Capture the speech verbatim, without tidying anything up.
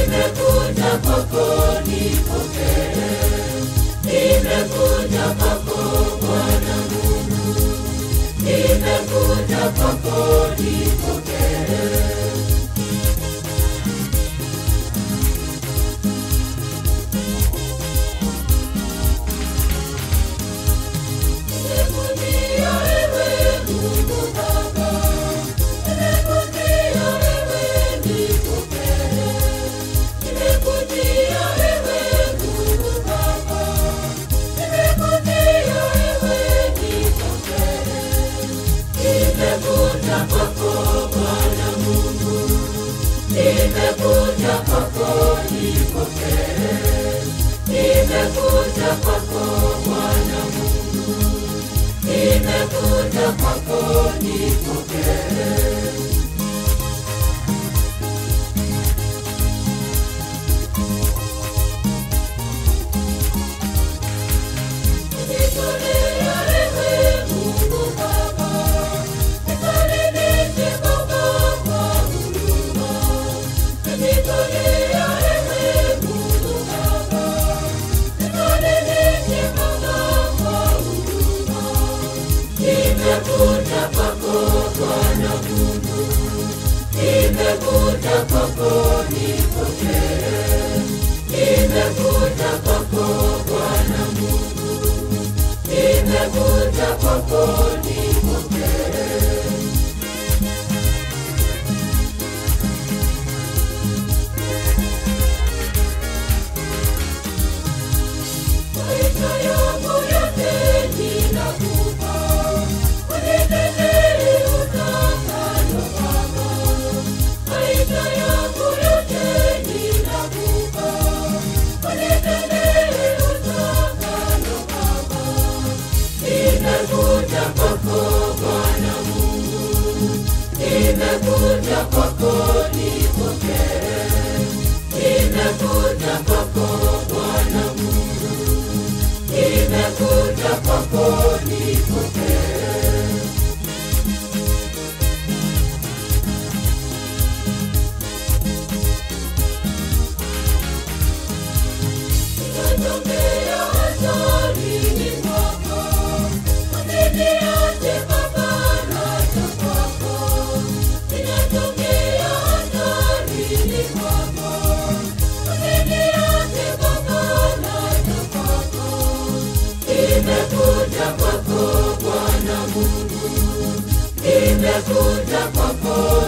nimekuja kwako nipokee, nimekuja kwako Bwana Mungu, nimekuja kwako nipokee. Nimekuja kwako Bwana Mungu, nimekuja kwako nipokee, nimekuja kwako Bwana Mungu, nimekuja kwako nipokee. Nimekuja kwako Bwana Mungu, nimekuja kwako nipokee, nimekuja kwako Bwana Mungu, nimekuja kwako nipokee. Maisha yangu yote ninakupa, unitendee utakalo Baba. Maisha yangu yote ninakupa, unitendee utakalo Baba. Nimekuja kwako Bwana Mungu, nimekuja kwako nipokee, nimekuja kwako Bwana Mungu, nimekuja kwako nipokee. Ninatokea hatarini mwako, usiniache Baba, naja kwako. Ninatokea hatarini mwako, usiniache Baba, naja kwako. Nimekuja kwako Bwana Mungu, nimekuja kwako